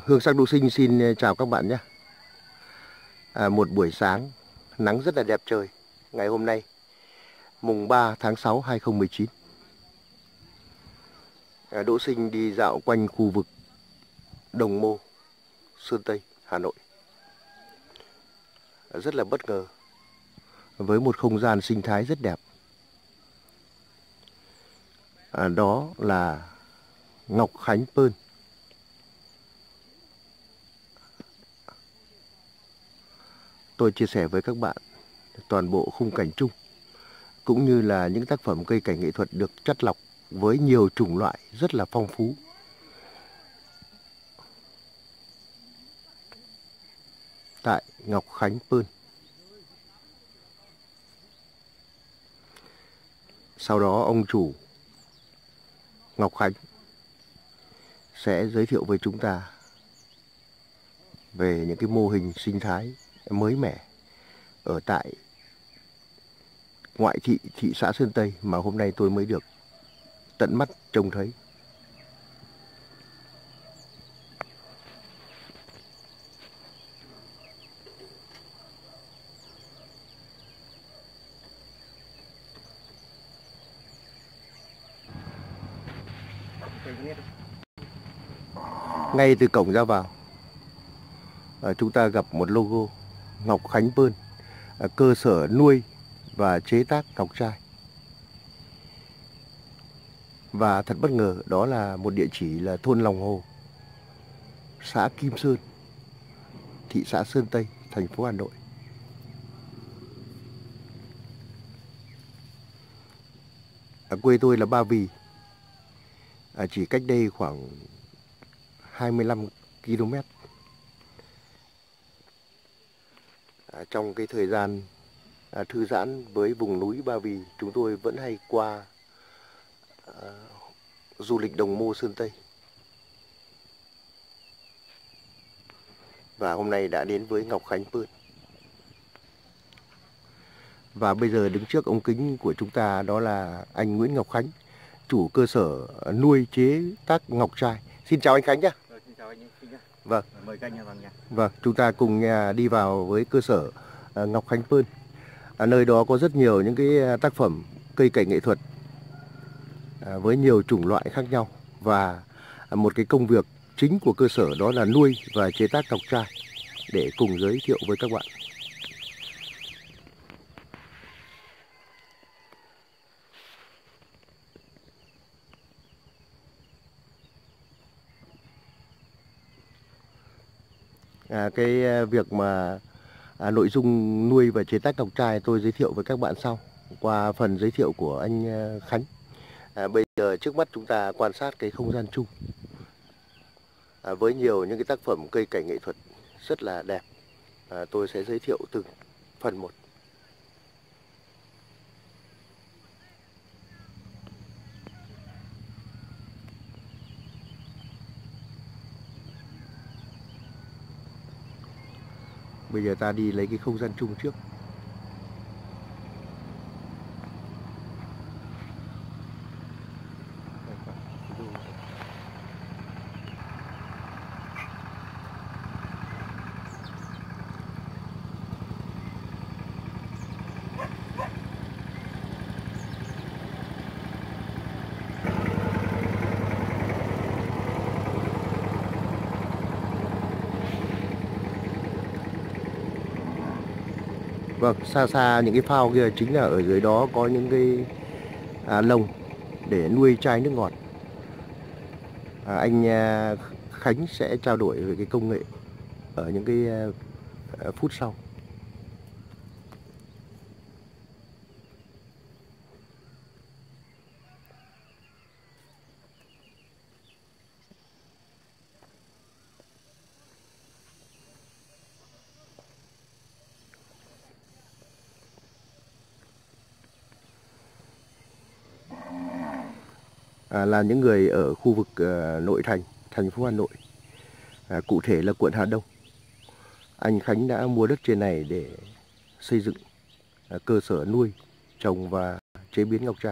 Hương Sắc Đỗ Sinh xin chào các bạn nhé. Một buổi sáng nắng rất là đẹp trời ngày hôm nay, mùng 3 tháng 6 2019. Đỗ Sinh đi dạo quanh khu vực Đồng Mô, Sơn Tây, Hà Nội. Rất là bất ngờ với một không gian sinh thái rất đẹp. Đó là Ngọc Khánh Pơn. Tôi chia sẻ với các bạn toàn bộ khung cảnh chung, cũng như là những tác phẩm cây cảnh nghệ thuật được chắt lọc với nhiều chủng loại rất là phong phú. Tại Ngọc Khánh Pơn. Sau đó ông chủ Ngọc Khánh sẽ giới thiệu với chúng ta về những cái mô hình sinh thái mới mẻ ở tại ngoại thị thị xã Sơn Tây mà hôm nay tôi mới được tận mắt trông thấy. Ngay từ cổng ra vào, chúng ta gặp một logo Ngọc Khánh Pơn, cơ sở nuôi và chế tác ngọc trai. Và thật bất ngờ, đó là một địa chỉ là thôn Lòng Hồ, xã Kim Sơn, thị xã Sơn Tây, thành phố Hà Nội. Quê tôi là Ba Vì, chỉ cách đây khoảng 25 km. Trong cái thời gian thư giãn với vùng núi Ba Vì, chúng tôi vẫn hay qua du lịch Đồng Mô Sơn Tây. Và hôm nay đã đến với Ngọc Khánh Pơn. Và bây giờ đứng trước ống kính của chúng ta đó là anh Nguyễn Ngọc Khánh, chủ cơ sở nuôi chế tác ngọc trai. Xin chào anh Khánh nhé. Xin chào anh nhé. Vâng. Mời các anh vào nhà. Vâng, chúng ta cùng đi vào với cơ sở Ngọc Khánh Pơn. Nơi đó có rất nhiều những cái tác phẩm cây cảnh nghệ thuật với nhiều chủng loại khác nhau. Và một cái công việc chính của cơ sở đó là nuôi và chế tác ngọc trai, để cùng giới thiệu với các bạn. Cái việc mà nội dung nuôi và chế tác ngọc trai tôi giới thiệu với các bạn sau, qua phần giới thiệu của anh Khánh. Bây giờ trước mắt chúng ta quan sát cái không gian chung với nhiều những cái tác phẩm cây cảnh nghệ thuật rất là đẹp. Tôi sẽ giới thiệu từng phần một. Bây giờ ta đi lấy cái không gian chung trước. Vâng, xa xa những cái phao kia chính là ở dưới đó có những cái lồng để nuôi trai nước ngọt. Anh Khánh sẽ trao đổi về cái công nghệ ở những cái phút sau. Là những người ở khu vực nội thành, thành phố Hà Nội, cụ thể là quận Hà Đông. Anh Khánh đã mua đất trên này để xây dựng cơ sở nuôi, trồng và chế biến ngọc trai.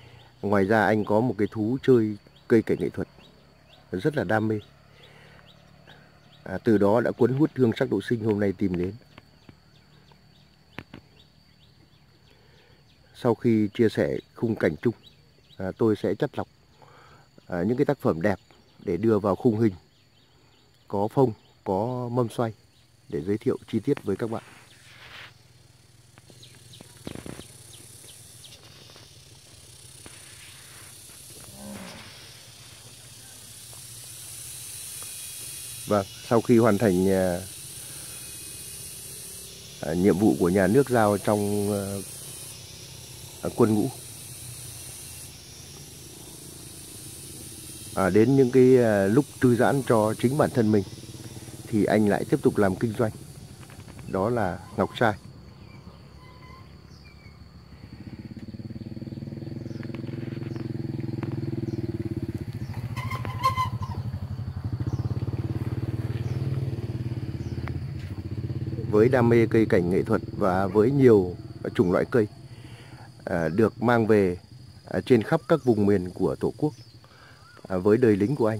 Ngoài ra anh có một cái thú chơi cây cảnh nghệ thuật rất là đam mê. Từ đó đã cuốn hút hương sắc độ sinh hôm nay tìm đến. Sau khi chia sẻ khung cảnh chung, tôi sẽ chắt lọc những cái tác phẩm đẹp để đưa vào khung hình có phông, có mâm xoay để giới thiệu chi tiết với các bạn. Vâng, sau khi hoàn thành nhiệm vụ của nhà nước giao trong quân ngũ, đến những cái lúc thư giãn cho chính bản thân mình thì anh lại tiếp tục làm kinh doanh, đó là ngọc trai. Với đam mê cây cảnh nghệ thuật và với nhiều chủng loại cây được mang về trên khắp các vùng miền của Tổ quốc, với đời lính của anh,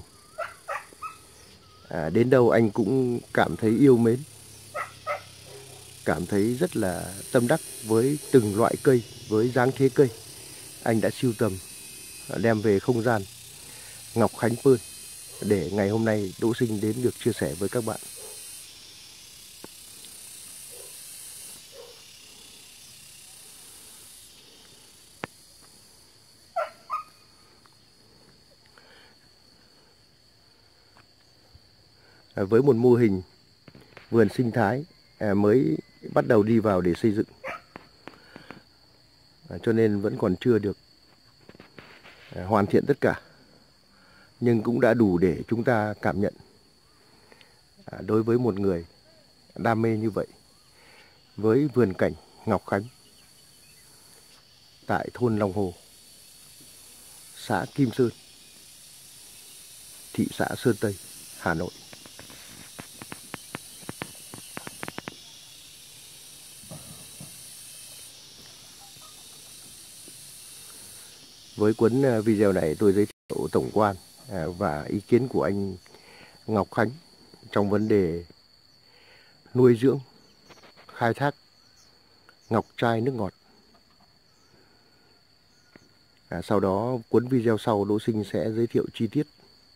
đến đâu anh cũng cảm thấy yêu mến, cảm thấy rất là tâm đắc với từng loại cây, với dáng thế cây anh đã sưu tầm đem về không gian Ngọc Khánh Pơn để ngày hôm nay Đỗ Sinh đến được chia sẻ với các bạn. Với một mô hình vườn sinh thái mới bắt đầu đi vào để xây dựng, cho nên vẫn còn chưa được hoàn thiện tất cả, nhưng cũng đã đủ để chúng ta cảm nhận. Đối với một người đam mê như vậy, với vườn cảnh Ngọc Khánh tại thôn Long Hồ, xã Kim Sơn, thị xã Sơn Tây, Hà Nội. Với cuốn video này tôi giới thiệu tổng quan và ý kiến của anh Ngọc Khánh trong vấn đề nuôi dưỡng, khai thác ngọc trai nước ngọt. Sau đó cuốn video sau Đỗ Sinh sẽ giới thiệu chi tiết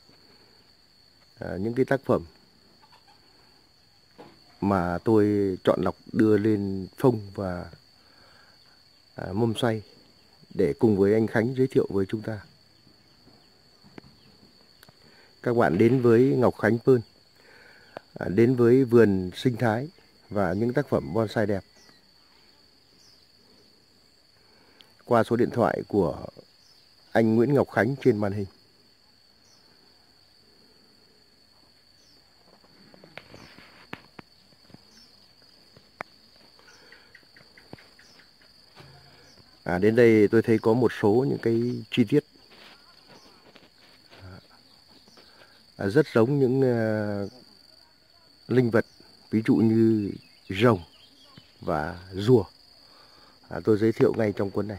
những cái tác phẩm mà tôi chọn lọc đưa lên phông và mâm xoay để cùng với anh Khánh giới thiệu với chúng ta. Các bạn đến với Ngọc Khánh Pơn, đến với vườn sinh thái và những tác phẩm bonsai đẹp qua số điện thoại của anh Nguyễn Ngọc Khánh trên màn hình. Đến đây tôi thấy có một số những cái chi tiết rất giống những linh vật, ví dụ như rồng và rùa. Tôi giới thiệu ngay trong cuốn này.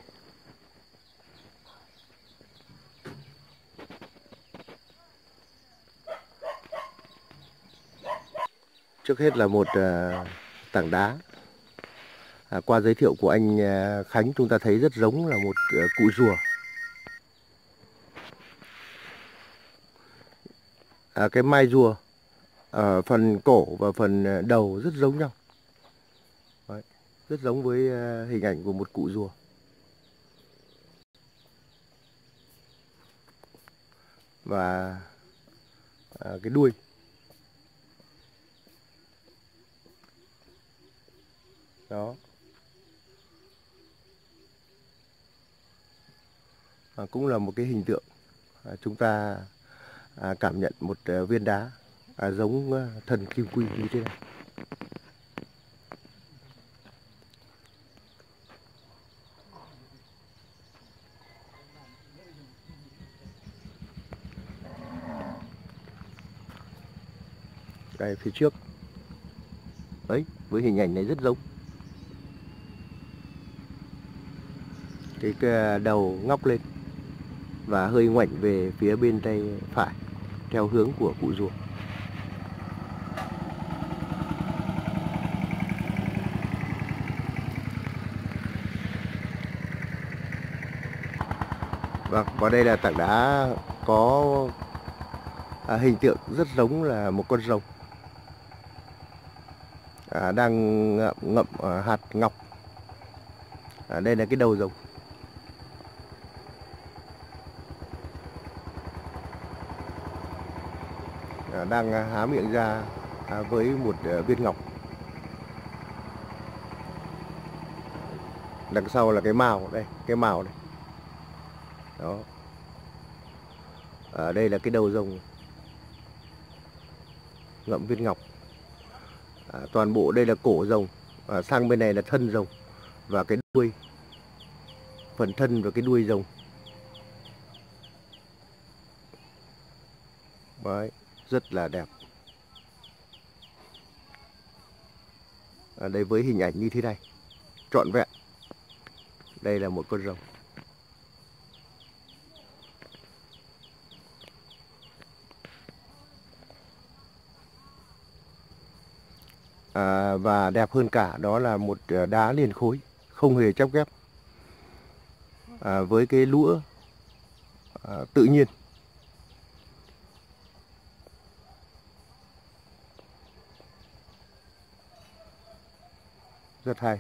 Trước hết là một tảng đá. Qua giới thiệu của anh Khánh, chúng ta thấy rất giống là một cụ rùa. Cái mai rùa ở phần cổ và phần đầu rất giống nhau. Đấy, rất giống với hình ảnh của một cụ rùa. Và cái đuôi đó cũng là một cái hình tượng chúng ta cảm nhận một viên đá giống thần kim quy như thế này. Đây phía trước đấy, với hình ảnh này rất giống. Cái đầu ngóc lên và hơi ngoảnh về phía bên tay phải theo hướng của cụ rùa. Vâng, và đây là tảng đá có hình tượng rất giống là một con rồng đang ngậm hạt ngọc. Đây là cái đầu rồng. Đang há miệng ra với một viên ngọc. Đằng sau là cái mào đây, cái mào này. Đó. Đây là cái đầu rồng ngậm viên ngọc. Toàn bộ đây là cổ rồng, sang bên này là thân rồng và cái đuôi, phần thân và cái đuôi rồng. Đấy, rất là đẹp. Đây với hình ảnh như thế này, trọn vẹn. Đây là một con rồng. Và đẹp hơn cả đó là một đá liền khối, không hề chắp ghép, với cái lũa tự nhiên. Rất hay.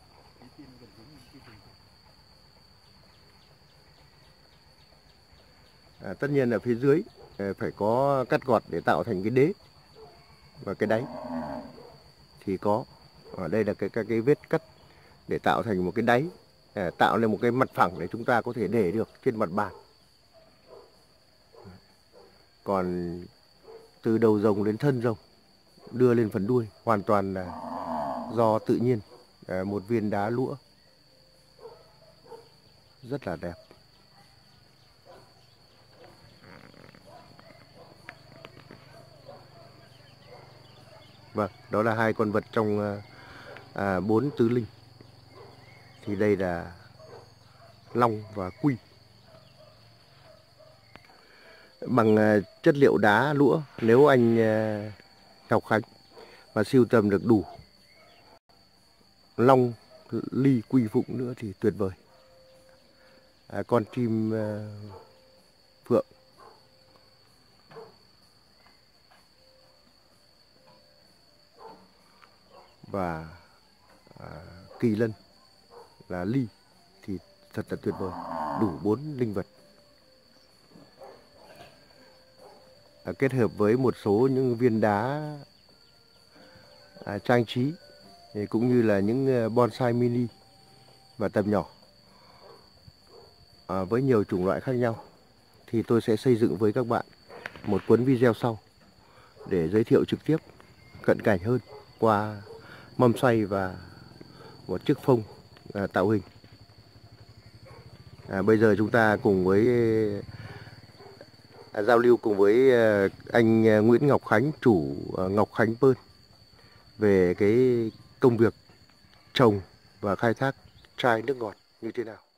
Tất nhiên là phía dưới phải có cắt gọt để tạo thành cái đế và cái đáy thì có. Ở đây là các cái vết cắt để tạo thành một cái đáy, tạo lên một cái mặt phẳng để chúng ta có thể để được trên mặt bàn. Còn từ đầu rồng đến thân rồng đưa lên phần đuôi hoàn toàn là do tự nhiên, một viên đá lũa rất là đẹp. Vâng, đó là hai con vật trong 4 tứ linh. Thì đây là long và quy. Bằng chất liệu đá lũa, nếu anh Ngọc Khánh mà sưu tầm được đủ long, ly, quy, phụng nữa thì tuyệt vời. Con chim phượng, và kỳ lân là ly thì thật là tuyệt vời, đủ 4 linh vật. Kết hợp với một số những viên đá trang trí cũng như là những bonsai mini và tầm nhỏ với nhiều chủng loại khác nhau, thì tôi sẽ xây dựng với các bạn một cuốn video sau để giới thiệu trực tiếp cận cảnh hơn qua mâm xoay và một chiếc phông tạo hình. Bây giờ chúng ta cùng với giao lưu cùng với anh Nguyễn Ngọc Khánh, chủ Ngọc Khánh Pơn, về cái công việc trồng và khai thác chai nước ngọt như thế nào.